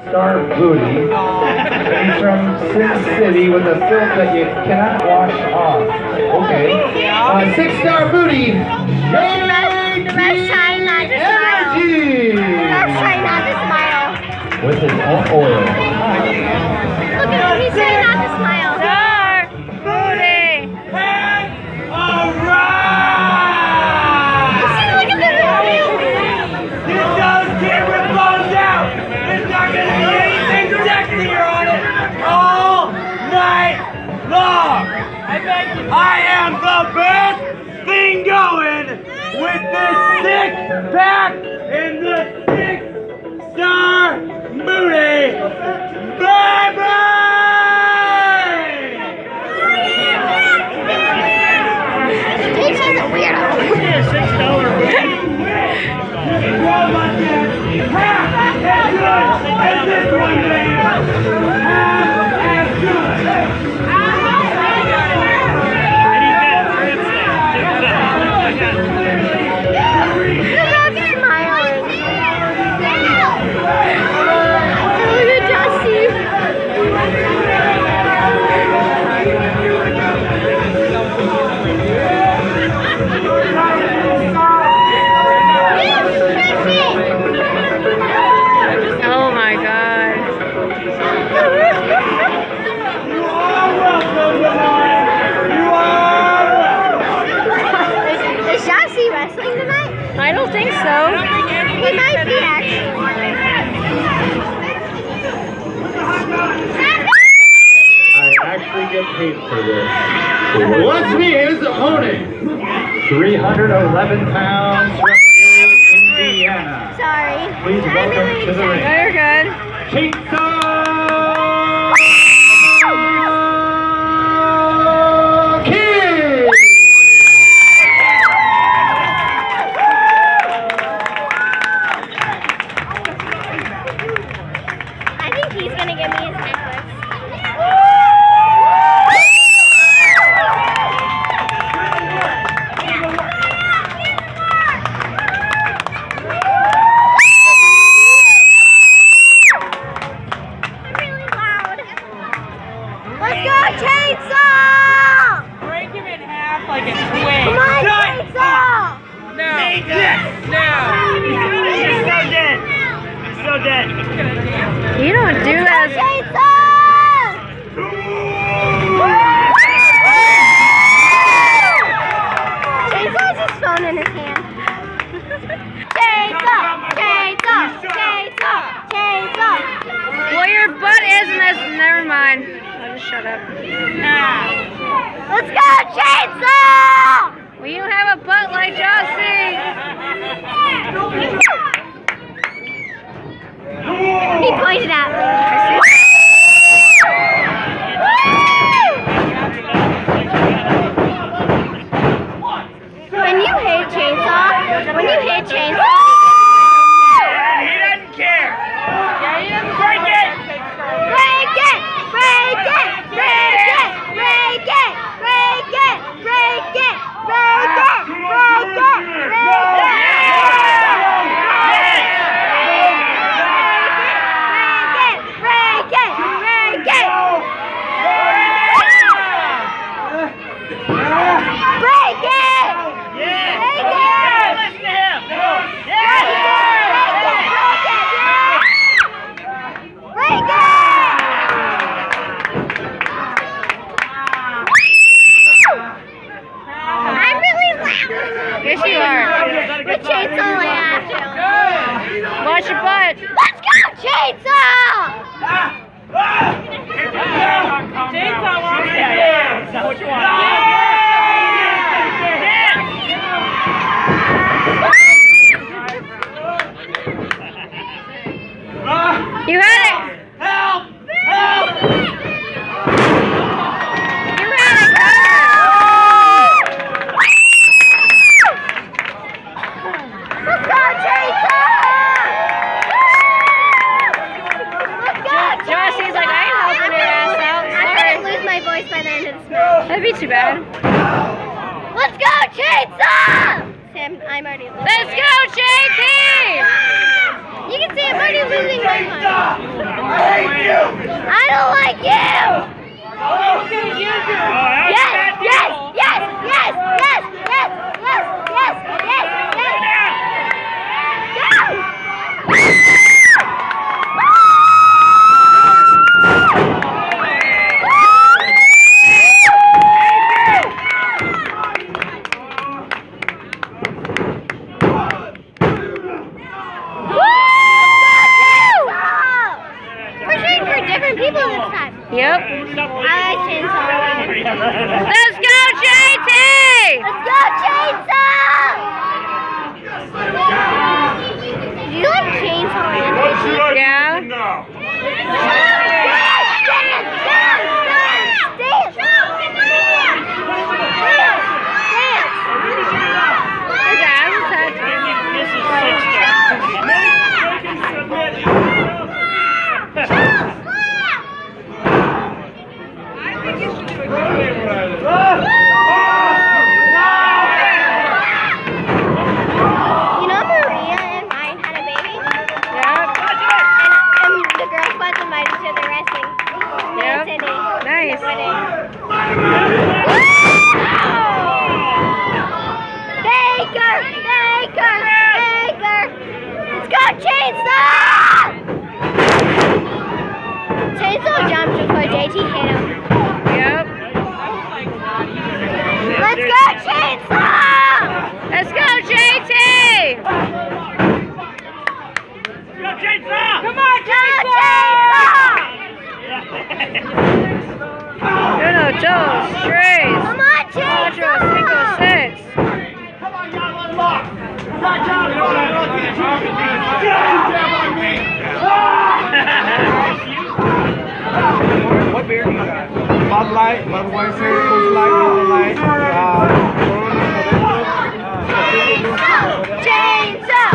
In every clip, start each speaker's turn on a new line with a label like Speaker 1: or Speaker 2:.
Speaker 1: Star Booty. He's from Sin City with a filth that you cannot wash off. Okay. 6-star Booty.
Speaker 2: The rest trying not to smile. The rest trying not to smile.
Speaker 1: With his own oil.
Speaker 2: Look at him, he's trying not to smile.
Speaker 3: Star Booty.
Speaker 2: Look at the video.
Speaker 4: Get those camera phones out! There's not gonna be anything sexy on it all night long! I am the best thing going with this 6-pack and the 6-star Booty! Bye-bye!
Speaker 2: He's just a weirdo.
Speaker 3: I don't think so.
Speaker 2: He might be actually.
Speaker 1: I actually get paid for this. Let's meet his opponent. 311 pounds from Indiana.
Speaker 2: Sorry.
Speaker 1: Please welcome to the ring.
Speaker 3: You're good.
Speaker 1: Chainsaw Kid!
Speaker 2: I think he's gonna give me his necklace. Let's go, Chainsaw!
Speaker 3: Break him in half like a twig.
Speaker 2: Come on, Chainsaw!
Speaker 3: No.
Speaker 4: Yes! No! He's so dead! He's so dead!
Speaker 3: You don't do that.
Speaker 2: Chainsaw! Chainsaw has his phone in his hand. Chainsaw! Chainsaw! Chainsaw! Chainsaw!
Speaker 3: Well, your butt isn't as. Never mind. I'll just shut up.
Speaker 2: Let's go, Chainsaw!
Speaker 3: Well, you have a butt like Jossie.
Speaker 2: He pointed at me. When you hit Chainsaw,
Speaker 4: He doesn't care! Break it!
Speaker 2: break it! Break it! Break it! Break it! Break it! Break it! Break it! Break it! Break it!
Speaker 3: Yes, you are.
Speaker 2: With Chainsaw like after.
Speaker 3: Watch your butt.
Speaker 2: Let's go, Chainsaw!
Speaker 3: Chainsaw wants
Speaker 4: Yeah, is that what you want?
Speaker 3: You had it.
Speaker 4: Help! Help!
Speaker 3: You had it.
Speaker 2: Let's go, Chainsaw! Let's go,
Speaker 3: Jossie's like, I ain't helping your ass out.
Speaker 2: I'm gonna lose my voice by the end of this match.
Speaker 3: That'd be too bad.
Speaker 2: Let's go, Chainsaw! Sam, I'm already losing.
Speaker 3: Let's go, JT!
Speaker 2: You can see I'm already losing my mind. don't like you! Yes, yes, yes, yes, yes, yes, yes, yes, yes, yes. Go! We're shooting for different people this time.
Speaker 3: Yep.
Speaker 2: I like Chainsaw.
Speaker 3: Let's go, JT!
Speaker 2: Let's go, Chainsaw! Do you like Chainsaw?
Speaker 3: Yeah. His ass is touching.
Speaker 4: This is 6 stars.
Speaker 2: You know Maria and mine had a baby?
Speaker 3: Yep.
Speaker 2: And the girls got invited to the wrestling.
Speaker 3: Yep. Nice.
Speaker 2: Baker! Baker! Baker! Let's go, Chainsaw! Chainsaw jumped before JT hit him.
Speaker 3: Yep.
Speaker 2: Let's go, Chainsaw!
Speaker 3: Let's go, JT!
Speaker 4: Go, Chainsaw!
Speaker 2: Come on, Chainsaw!
Speaker 3: Uno, dos, tres.
Speaker 2: Come on,
Speaker 3: Cuatro,
Speaker 2: Chainsaw!
Speaker 3: cinco, seis.
Speaker 4: Come on, y'all, let's lock! Good job,
Speaker 1: What beer do you got? Bud Light, Budweiser, Coors Light, Miller Light,
Speaker 2: Chainsaw!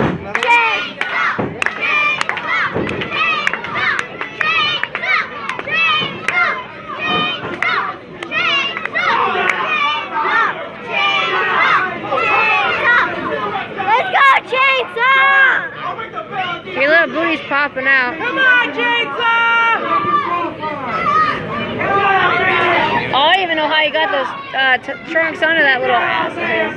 Speaker 2: Let's go, Chainsaw!
Speaker 3: Your little booty's popping out.
Speaker 4: Come on, Chainsaw!
Speaker 3: Oh, I don't even know how you got those trunks under that little ass of his.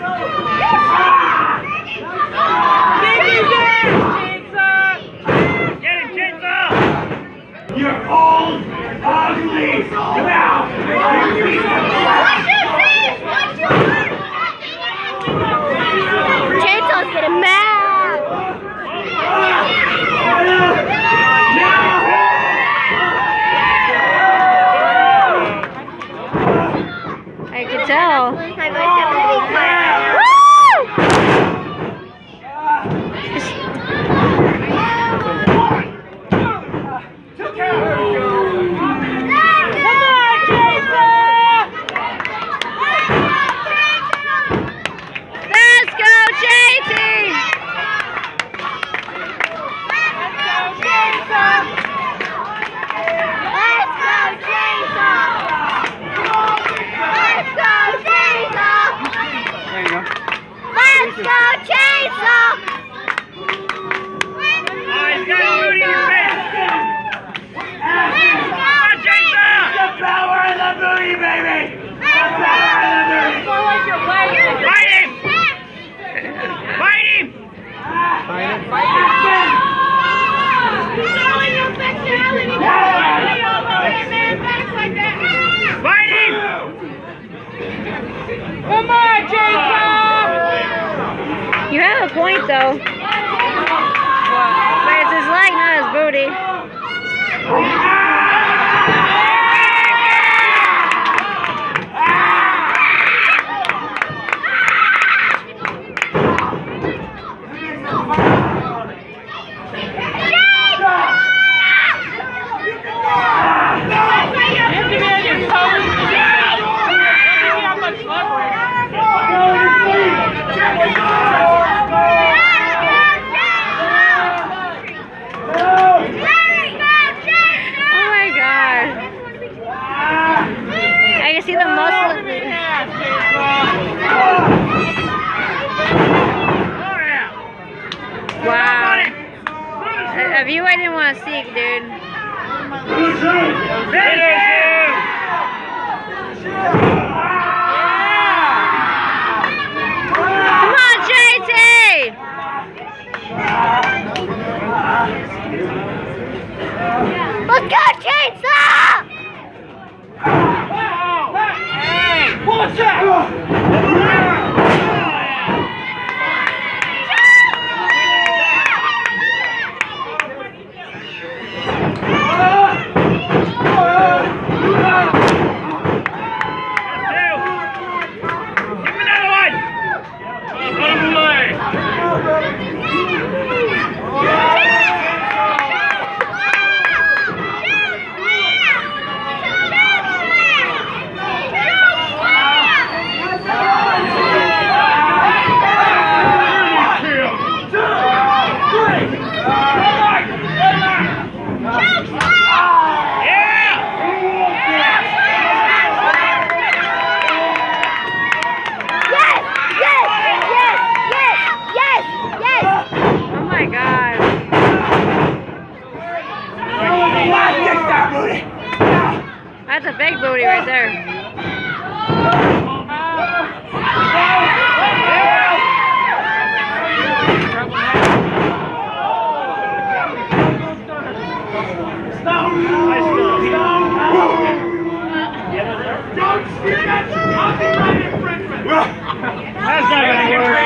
Speaker 4: Get him, Chainsaw! You're old, ugly, now!
Speaker 2: Chainsaw's getting mad!
Speaker 3: I can tell.
Speaker 2: My voice definitely quiet.
Speaker 3: Let's go, JT!
Speaker 2: Let's go, Chainsaw!
Speaker 4: Oh, he's got a booty in your face! Come on, Chainsaw! The power of the booty, baby! The power of the booty! Fight him! Fight him! Fight him!
Speaker 2: Come on, Chainsaw!
Speaker 3: You have a point, though. But it's his leg, not his booty. See the muscle. Wow. A view I didn't want to see, dude. Come on, JT!
Speaker 2: Let's go, Chainsaw!
Speaker 4: What's that?
Speaker 3: That's a big booty right there.
Speaker 4: That's not gonna work.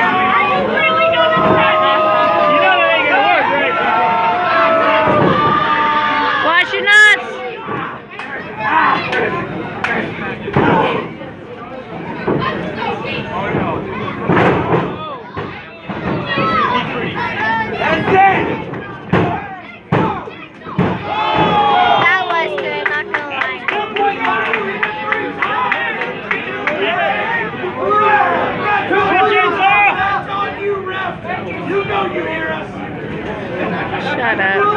Speaker 4: You know that ain't gonna work, right?
Speaker 3: Watch your nuts.
Speaker 4: That's it!
Speaker 2: That was good, not gonna lie.
Speaker 4: You know you hear us.
Speaker 3: Shut up.